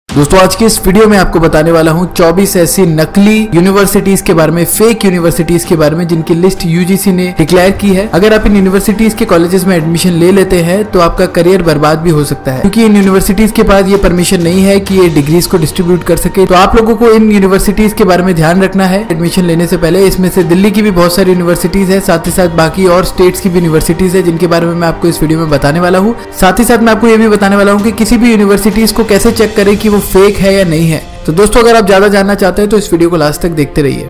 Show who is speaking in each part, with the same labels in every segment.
Speaker 1: दोस्तों आज की इस वीडियो में आपको बताने वाला हूं 24 ऐसी नकली यूनिवर्सिटीज के बारे में, फेक यूनिवर्सिटीज के बारे में जिनकी लिस्ट यूजीसी ने डिक्लेयर की है। अगर आप इन यूनिवर्सिटीज के कॉलेजेस में एडमिशन ले लेते हैं तो आपका करियर बर्बाद भी हो सकता है, क्योंकि इन यूनिवर्सिटीज के पास ये परमिशन नहीं है कि ये डिग्रीज को डिस्ट्रीब्यूट कर सके। तो आप लोगों को इन यूनिवर्सिटीज के बारे में ध्यान रखना है एडमिशन लेने से पहले। इसमें से दिल्ली की भी बहुत सारी यूनिवर्सिटीज है, साथ ही साथ बाकी और स्टेट्स की भी यूनिवर्सिटीज है जिनके बारे में मैं आपको इस वीडियो में बताने वाला हूँ। साथ ही साथ मैं आपको ये भी बताने वाला हूँ कि किसी भी यूनिवर्सिटीज को कैसे चेक करें कि वो फेक है या नहीं है। तो दोस्तों अगर आप ज्यादा जानना चाहते हैं तो इस वीडियो को लास्ट तक देखते रहिए।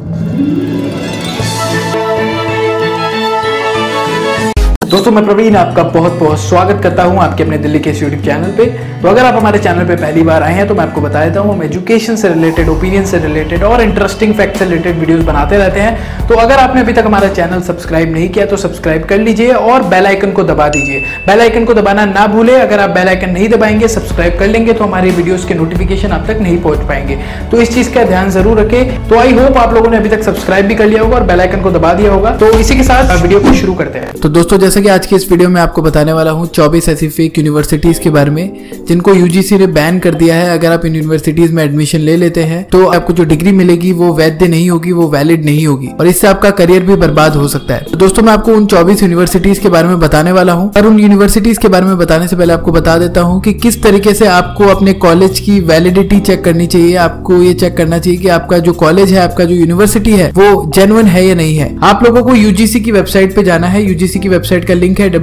Speaker 1: दोस्तों मैं प्रवीण आपका बहुत बहुत स्वागत करता हूं आपके अपने दिल्ली के यूट्यूब चैनल पे। तो अगर आप हमारे चैनल पे पहली बार आए हैं तो मैं आपको बता देता हूं, हम एजुकेशन से रिलेटेड, ओपिनियन से रिलेटेड और इंटरेस्टिंग फैक्ट से रिलेटेड वीडियोस बनाते रहते हैं। तो अगर आपने अभी तक हमारा चैनल सब्सक्राइब नहीं किया तो सब्सक्राइब कर लीजिए और बेल आइकन को दबा दीजिए। बेल आइकन को दबाना ना भूले। अगर आप बेल आइकन नहीं दबाएंगे, सब्सक्राइब कर लेंगे तो हमारी वीडियोस के नोटिफिकेशन आप तक नहीं पहुंच पाएंगे। तो इस चीज का ध्यान जरूर रखें। तो आई होप आप लोगों ने अभी तक सब्सक्राइब भी कर लिया होगा और बेल आइकन को दबा दिया होगा। तो इसी के साथ वीडियो को शुरू करते हैं। तो दोस्तों जैसे कि आज की इस वीडियो में आपको बताने वाला हूं 24 ऐसी फेक यूनिवर्सिटीज के बारे में जिनको यूजीसी ने बैन कर दिया है। अगर आप इन यूनिवर्सिटीज में एडमिशन ले लेते हैं तो आपको जो डिग्री मिलेगी वो वैध नहीं होगी, वो वैलिड नहीं होगी और इससे आपका करियर भी बर्बाद हो सकता है। तो दोस्तों मैं आपको उन 24 यूनिवर्सिटीज के बारे में बताने वाला हूं। और उन यूनिवर्सिटीज के बारे में बताने से पहले आपको बता देता हूं कि किस तरीके से आपको अपने कॉलेज की वैलिडिटी चेक करनी चाहिए। आपको ये चेक करना चाहिए कि आपका जो कॉलेज है, आपका जो यूनिवर्सिटी है वो जेन्युइन है या नहीं है। आप लोगों को यूजीसी की वेबसाइट पे जाना है। यूजीसी की वेबसाइट का लिंक है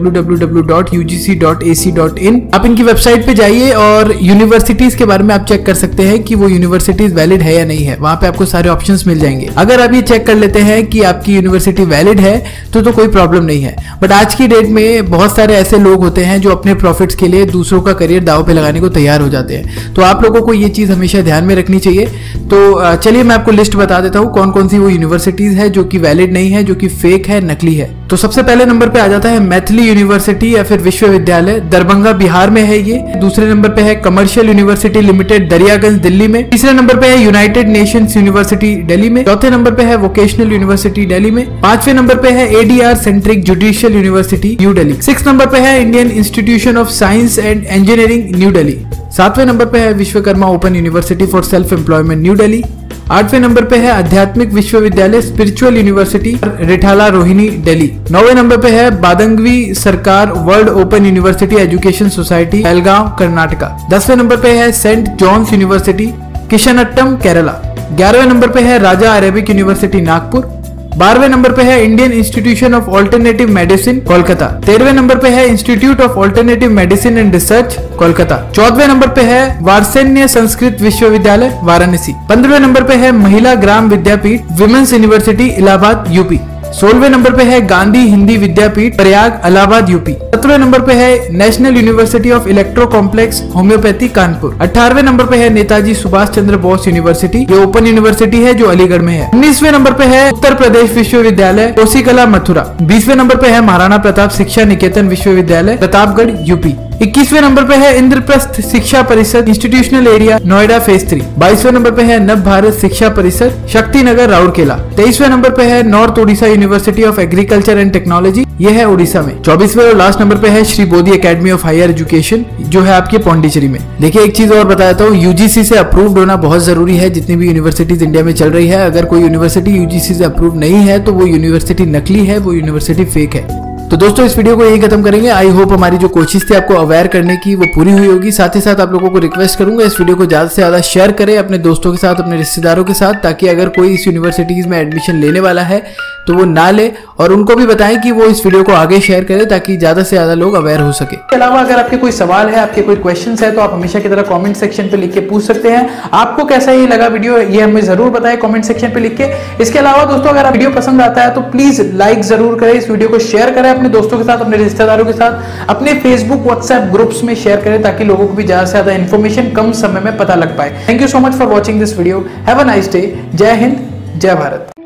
Speaker 1: www.ugc.ac.in। आप इनकी वेबसाइट पे जाइए और यूनिवर्सिटीज के बारे में आप चेक कर सकते हैं कि वो यूनिवर्सिटीज वैलिड है या नहीं है। वहां पे आपको सारे ऑप्शंस मिल जाएंगे। अगर आप ये चेक कर लेते हैं कि आपकी यूनिवर्सिटी वैलिड है तो कोई प्रॉब्लम नहीं है। बट आज की डेट में बहुत सारे ऐसे लोग होते हैं जो अपने प्रॉफिट्स के लिए दूसरों का करियर दांव पे लगाने को तैयार हो जाते हैं। तो आप लोगों को ये चीज हमेशा ध्यान में रखनी चाहिए। तो चलिए मैं आपको लिस्ट बता देता हूँ कौन कौन सी वो यूनिवर्सिटीज है जो कि वैलिड नहीं है, जो कि फेक है, नकली है। तो सबसे पहले नंबर पे आ जाता है मैथिली यूनिवर्सिटी या फिर विश्वविद्यालय, दरभंगा बिहार में है ये। दूसरे नंबर पे है commercial university limited, Daryaganj Delhi में। तीसरे नंबर पे है यूनाइटेड नेशंस यूनिवर्सिटी दिल्ली में। चौथे नंबर पे है वोकेशनल यूनिवर्सिटी दिल्ली में। पांचवें नंबर पे है ADR centric judicial university New Delhi. Six number पे है Indian institution of science and engineering New Delhi. सातवें नंबर पे है Vishwakarma open university for self employment New Delhi. आठवें नंबर पे है आध्यात्मिक विश्वविद्यालय स्पिरिचुअल यूनिवर्सिटी रिठाला रोहिणी दिल्ली। नौवें नंबर पे है Badangavi Sarkar world open university education society Belgaum Karnataka. 10वें नंबर पे है saint John's university Kishanattam Kerala. 11वें नंबर पे है राजा अरेबिक यूनिवर्सिटी नागपुर। 12वें नंबर पे है Indian institution of alternative medicine Kolkata. 13वें नंबर पे है institute of alternative medicine and research Kolkata. 14वें नंबर पे है वारसेन्य संस्कृत विश्वविद्यालय वाराणसी। 15वें नंबर पे है Mahila Gram Vidyapeeth women's university Allahabad UP. 16वें नंबर पे है गांधी हिंदी विद्यापीठ प्रयाग इलाहाबाद यूपी। 17वें नंबर पे है national university of electro complex homoeopathy Kanpur. 18वें नंबर पे है नेताजी सुभाष चंद्र बोस यूनिवर्सिटी, ये ओपन यूनिवर्सिटी है जो अलीगढ़ में है। 19वें नंबर पे है उत्तर प्रदेश विश्वविद्यालय कोसीकला मथुरा। 20वें नंबर पे है महाराणा प्रताप शिक्षा निकेतन विश्वविद्यालय प्रतापगढ़ यूपी। 21वें नंबर पे है Indraprastha Shiksha Parishad institutional area Noida phase 3। 22वें नंबर पे है नव भारत शिक्षा परिषद शक्तिनगर राउरकेला। 23वें नंबर पे है north Odisha university of agriculture and technology, ये है उड़ीसा में। 24वें और लास्ट नंबर पे है Shri Bodhi academy of higher education, जो है आपके पौंडीचेरी में। देखिए एक चीज और बता देता हूँ, यूजीसी से अप्रूव्ड होना बहुत जरूरी है। जितनी भी यूनिवर्सिटीज इंडिया में चल रही है, अगर कोई यूनिवर्सिटी यूजीसी से अप्रूव नहीं है तो वो यूनिवर्सिटी नकली है, वो यूनिवर्सिटी फेक है। तो दोस्तों इस वीडियो को यही खत्म करेंगे। आई होप हमारी जो कोशिश थी आपको अवेयर करने की वो पूरी हुई होगी। साथ ही साथ आप लोगों को रिक्वेस्ट करूंगा इस वीडियो को ज्यादा से ज्यादा शेयर करें अपने दोस्तों के साथ, अपने रिश्तेदारों के साथ, ताकि अगर कोई इस यूनिवर्सिटीज में एडमिशन लेने वाला है तो वो ना ले, और उनको भी बताएं कि वो इस वीडियो को आगे शेयर करें ताकि ज्यादा से ज्यादा लोग अवेयर हो सके। इसके अलावा अगर आपके कोई सवाल है, आपके कोई क्वेश्चंस है तो आप हमेशा की तरह कमेंट सेक्शन पे लिख के पूछ सकते हैं। आपको कैसा ये लगा वीडियो, ये हमें जरूर बताएं कमेंट सेक्शन पे लिख के। इसके अलावा दोस्तों अगर आप वीडियो पसंद आता है तो प्लीज लाइक जरूर करें, इस वीडियो को शेयर करें अपने दोस्तों के साथ, अपने रिश्तेदारों के साथ, अपने फेसबुक व्हाट्सएप ग्रुप्स में शेयर करें ताकि लोगों को भी ज्यादा से ज्यादा इन्फॉर्मेशन कम समय में पता लग पाए। Thank you so much for watching this video. Have a nice day. Jai Hind, जय भारत।